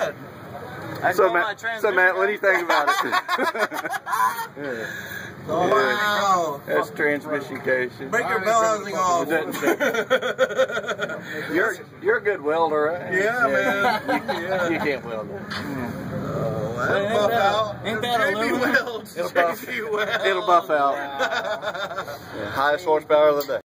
bad. So Matt, what do you think about it? Yeah. Wow. That's transmission casing. Break your bell housing off. You're a good welder, right? Yeah, man. You can't weld it. That'll buff out. Ain't that aluminum? It'll buff out. Highest horsepower of the day.